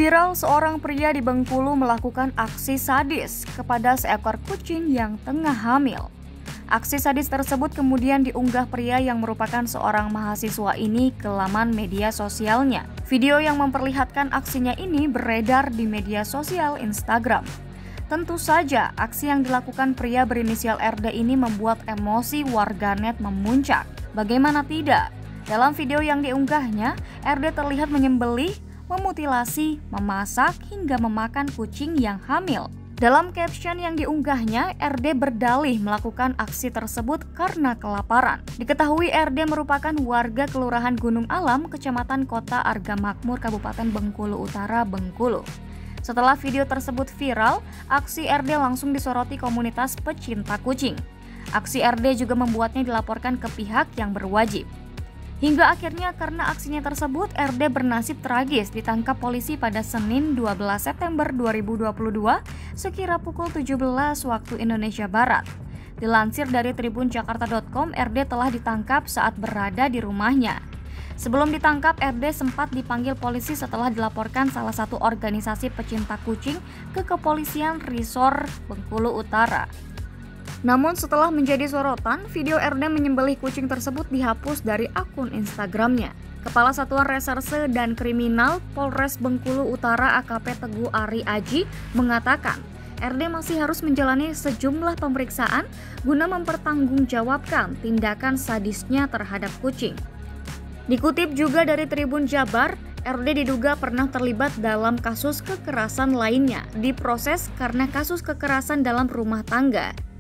Viral, seorang pria di Bengkulu melakukan aksi sadis kepada seekor kucing yang tengah hamil. Aksi sadis tersebut kemudian diunggah pria yang merupakan seorang mahasiswa ini ke laman media sosialnya. Video yang memperlihatkan aksinya ini beredar di media sosial Instagram. Tentu saja, aksi yang dilakukan pria berinisial RD ini membuat emosi warganet memuncak. Bagaimana tidak? Dalam video yang diunggahnya, RD terlihat menyembelih, memutilasi, memasak, hingga memakan kucing yang hamil. Dalam caption yang diunggahnya, RD berdalih melakukan aksi tersebut karena kelaparan. Diketahui RD merupakan warga Kelurahan Gunung Alam, Kecamatan Kota Argamakmur, Kabupaten Bengkulu Utara, Bengkulu. Setelah video tersebut viral, aksi RD langsung disoroti komunitas pecinta kucing. Aksi RD juga membuatnya dilaporkan ke pihak yang berwajib. Hingga akhirnya karena aksinya tersebut, RD bernasib tragis ditangkap polisi pada Senin 12 September 2022 sekira pukul 17 waktu Indonesia Barat. Dilansir dari tribunjakarta.com, RD telah ditangkap saat berada di rumahnya. Sebelum ditangkap, RD sempat dipanggil polisi setelah dilaporkan salah satu organisasi pecinta kucing ke Kepolisian Resor Bengkulu Utara. Namun setelah menjadi sorotan, video RD menyembelih kucing tersebut dihapus dari akun Instagramnya. Kepala Satuan Reserse dan Kriminal Polres Bengkulu Utara AKP Teguh Ari Aji mengatakan, RD masih harus menjalani sejumlah pemeriksaan guna mempertanggungjawabkan tindakan sadisnya terhadap kucing. Dikutip juga dari Tribun Jabar, RD diduga pernah terlibat dalam kasus kekerasan lainnya, diproses karena kasus kekerasan dalam rumah tangga.